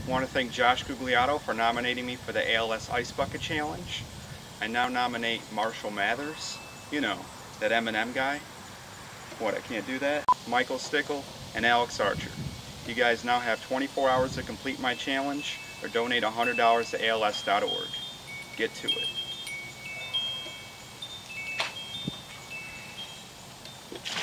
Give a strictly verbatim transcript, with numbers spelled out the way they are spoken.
I want to thank Josh Gugliotto for nominating me for the A L S Ice Bucket Challenge. I now nominate Marshall Mathers, you know, that M and M guy. What, I can't do that? Michael Stickle and Alex Archer. You guys now have twenty-four hours to complete my challenge or donate one hundred dollars to A L S dot org. Get to it.